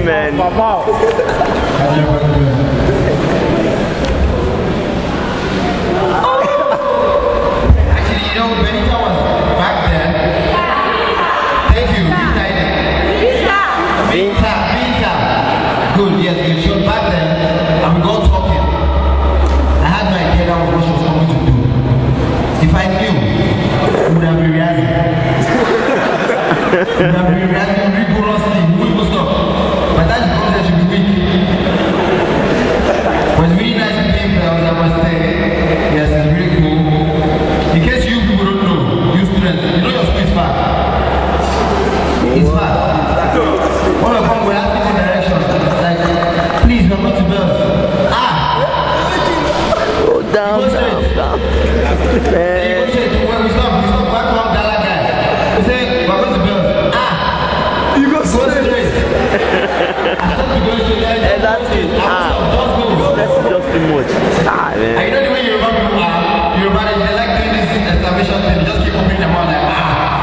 man. Actually, you know, Benita was back then. Thank you. Benita. Good, yes, good. She was back then, and we got talking. I had no idea that was what she was coming to do. If I knew, we would have been reacting. We would have been reacting rigorously. We would stop. By that time, she should be weak. It was really nice to meet her, I must say. Yes, it's really cool. In case you people don't know, you students, you know your school is far. It's far. When I come, we're asking for direction. Like, please, we're not to bells. Go down. You go straight. When we stop back to one dollar guy. We say, we're going to bells. You go straight. I thought we go straight. Hey, that's it. That's just too much. Man. And you know the way Yoruba people are, they like doing this exclamation thing, they just keep opening their mouth like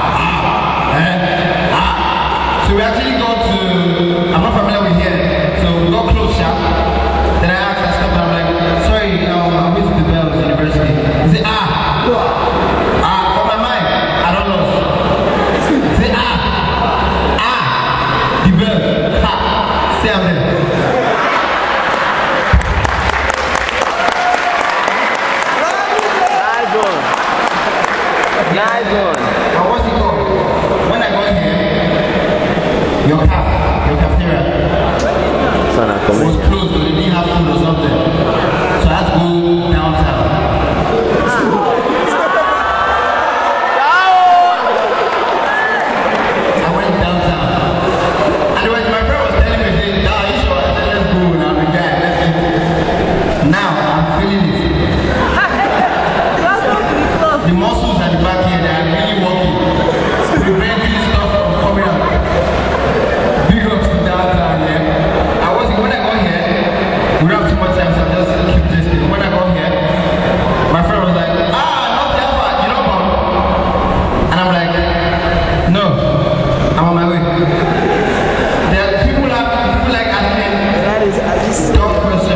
So we actually got to, I'm not familiar with here, so we got close sharp. Then I asked, I stopped and I'm like, sorry, I'm with the Bells University. He said, for my mind, I don't know. He said, the Bells, say I'm there. Nice one. But what's it called? When I got here, your cafeteria was closed, but they didn't have food or something. So I had to go downtown. I went downtown. And my friend was telling me, saying, "Nah, you sure?" I said, "Let's go." And I'm like, "Yeah, let's eat." Now I'm feeling it. The muscles at the back here, they are really working, preventing stuff from coming out. Big ups to downtown, yeah. When I got here, we don't have too much time, so I just keep this thing. When I got here, my friend was like, not that far, you don't come. And I'm like, no, I'm on my way. There are people like asking dumb questions.